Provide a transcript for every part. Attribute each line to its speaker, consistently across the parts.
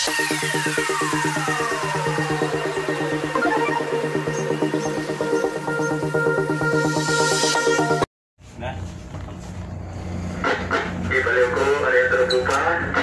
Speaker 1: Ibalik ko, kaya terbuka.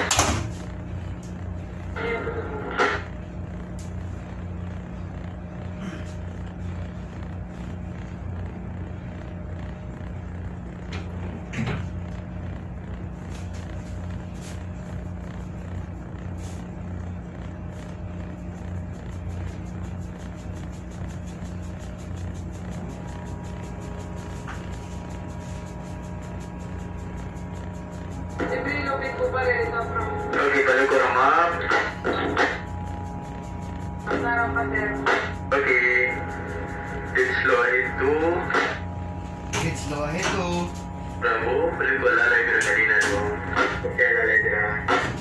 Speaker 1: Okay, balik ko ramap. Okay. It's slow ahead to.
Speaker 2: It's slow ahead to.
Speaker 1: Bravo, balik ko lalay ko na kanina mo. Okay, lalay ko na.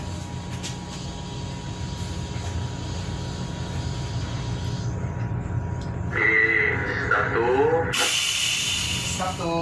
Speaker 1: Okay, stop to.
Speaker 2: Stop to.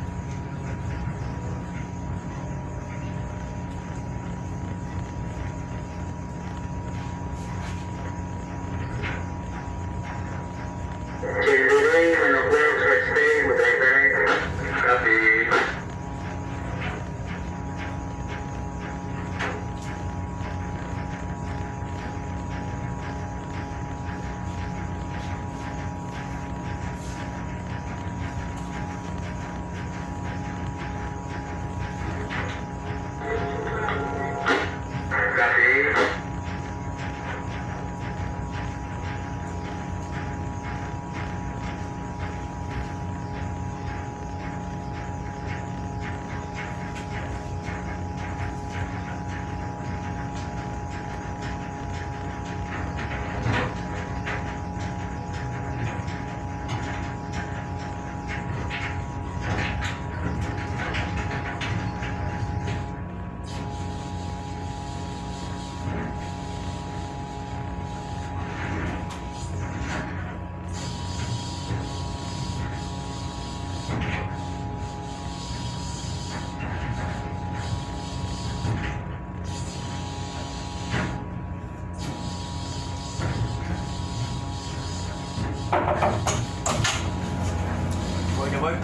Speaker 2: Boy.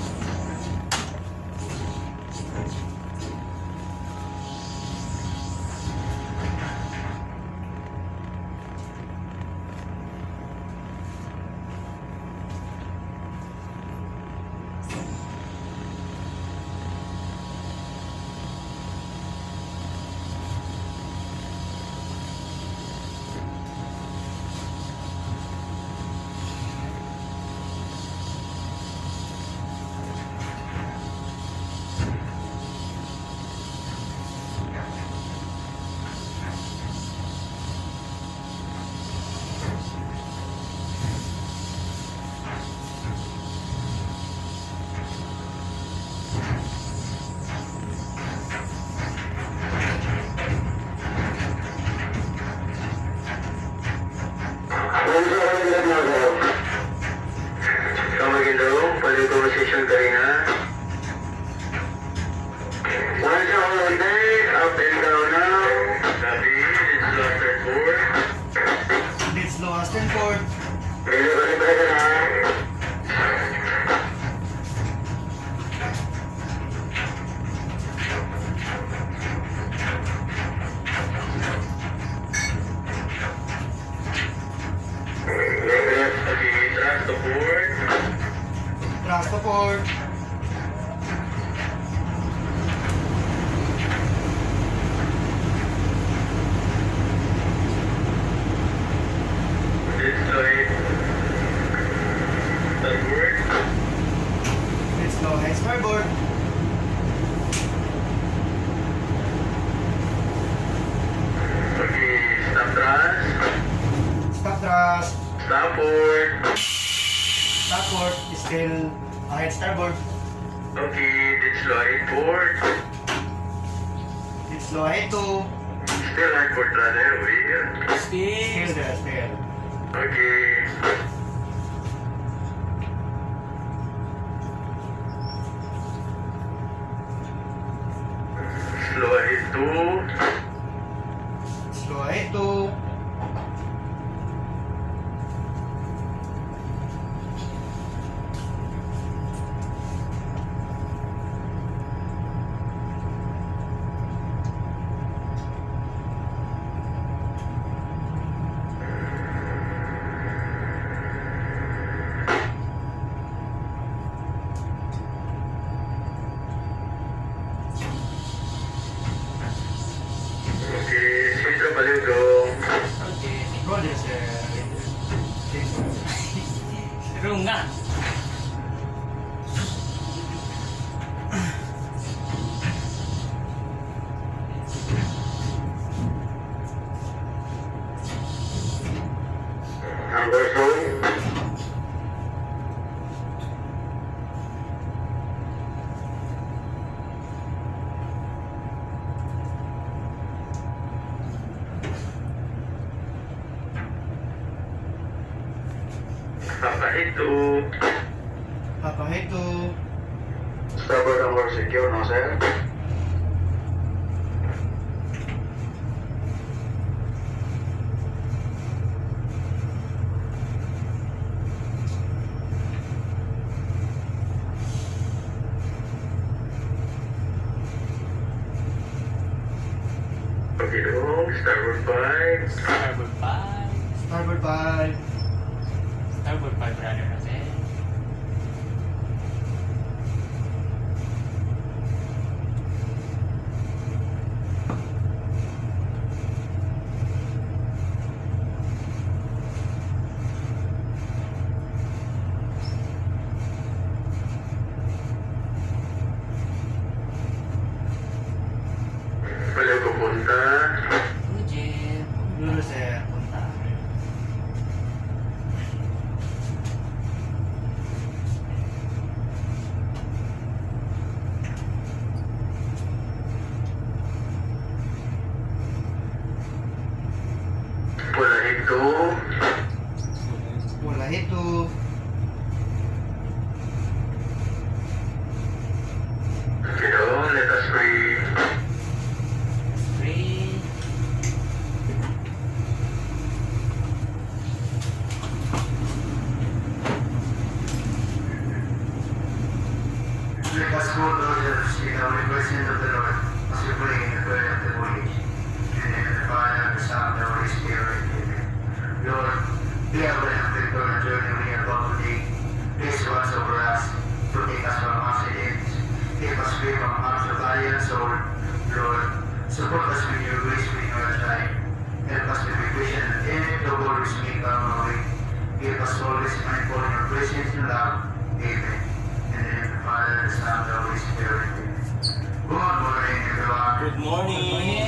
Speaker 1: Conversation kanina. Once all day, up and down now. Copy, it's lost and forward.
Speaker 2: It's lost and forward.
Speaker 1: Balik ka na. Trust the board.
Speaker 2: Trust the board.
Speaker 1: This side. Starboard.
Speaker 2: It's slow ahead starboard.
Speaker 1: Okay, stop thrust.
Speaker 2: Stop thrust.
Speaker 1: Starboard.
Speaker 2: Starboard is still ahead starboard.
Speaker 1: Okay, it's slow ahead forward.
Speaker 2: It's slow ahead to.
Speaker 1: Still ahead for brother, over here.
Speaker 2: Still there, still.
Speaker 1: Okay. Slow ahead to.
Speaker 2: Slow ahead to.
Speaker 1: Papahito.
Speaker 2: Papahito.
Speaker 1: Starboard and more secure, no sir? Okay, starboard 5.
Speaker 3: Starboard 5.
Speaker 2: Starboard 5.
Speaker 3: Starboard 5, brother Jose.
Speaker 1: Balik pupunta.
Speaker 3: Ujit.
Speaker 2: Dulu sir, punta.
Speaker 1: Papahito.
Speaker 2: Papahito.
Speaker 1: Okay, let us pray.
Speaker 3: Free.
Speaker 2: Let us go, Lord, in our presence of the Lord, as we pray in the prayer of the voyage. In the name of the Father, the Son, and the Holy Spirit. Amen. Lord, we have the current journey we are about to take. Please watch over us, protect us from accidents, keep us free from harm's battalions, Lord, support us with your grace when you are trying. Help us with the vision and any trouble which may come our way. Give us always mindful in your presence and love. Amen. In the name of the Father, the Son, and the Holy Spirit. Amen. Good morning, everyone.
Speaker 3: Good morning.